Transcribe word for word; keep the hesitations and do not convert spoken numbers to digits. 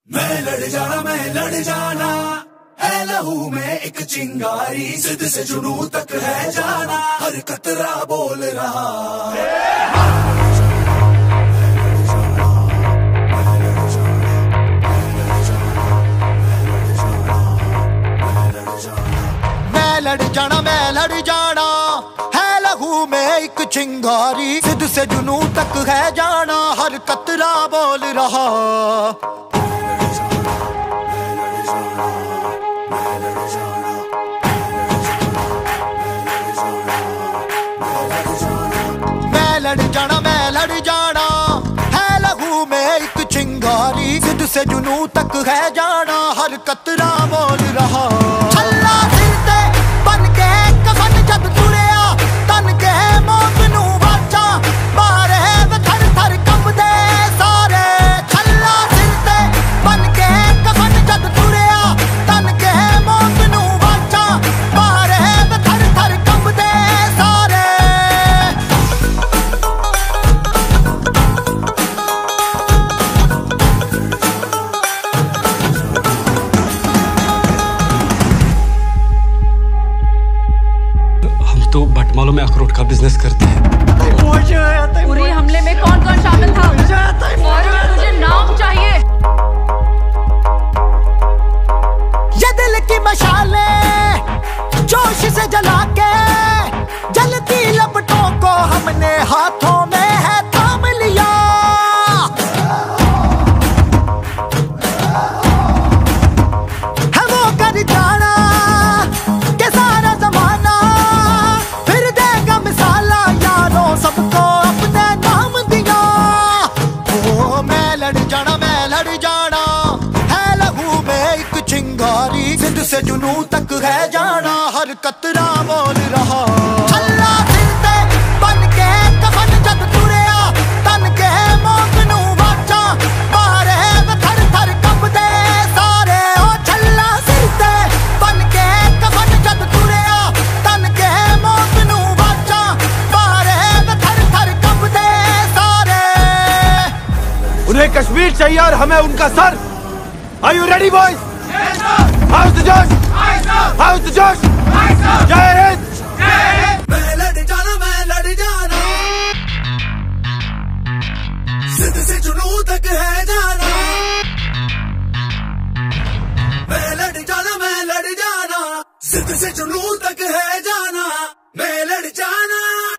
मैं लड़ जाना मैं लड़ जाना है लहू में एक चिंगारी, जिद से जुनू तक है जाना, हर कतरा बोल रहा मैं लड़ जाना मैं लड़ जाना है लहू में एक चिंगारी, जिद से जुनू तक है जाना, हर कतरा बोल रहा। मैं लड़ जाना मैं लड़ जाना है लहू में एक चिंगारी, जिद से जुनू तक है जाना, हर कतरा बोल रहा। छल्ला सिर ते बन के कफन जद तुरिया, तन के मौत नू वाचा मारे वे थर थर कंबदे सारे। छल्ला सिर ते बन के कफन जद तुरिया, तन के मौत नू वाचा मारे वे थर थर कंबदे सारे। तो भटमालों में अखरोट का बिजनेस करते हैं। पूरे हमले में कौन कौन शामिल था? और मुझे नाम चाहिए। ये दिल की मशाले जोश से जला के, जलती लपटों को हमने हाथों में है थाम लिया। है वो कर जाना के सारा जमाना फिर देगा मिसाला, यारों सबको अपने नाम दिया। ओ मैं लड़ जाना मैं लड़ जाना है लहू में एक चिंगारी, जिद से जुनू तक है जाना, हर कतरा बोल रहा। छल्ला सिर ते बन के कफन जद तुरिया, तन के मौत नू वाचा मारे वे थर थर कंबदे सारे। ओ छल्ला सिर ते बन के कफन जद तुरिया, तन के मौत नू वाचा मारे वे थर थर कंबदे सारे। उन्हें कश्मीर चाहिए और हमें उनका sir. Are you ready, boys? Yes, sir. How's the Josh? Aye, sir. How's the Josh? Aye, sir. जय हिंद। मैं लड़ जाना मैं लड़ जाना, जिद से जुनू तक है जाना। मैं लड़ जाना मैं लड़ जाना, जिद से जुनू तक है जाना, मैं लड़ जाना।